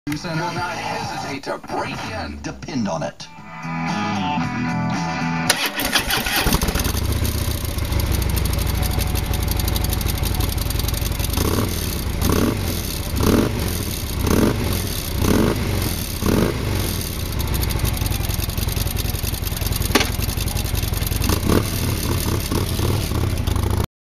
Will not hesitate to break in. Depend on it.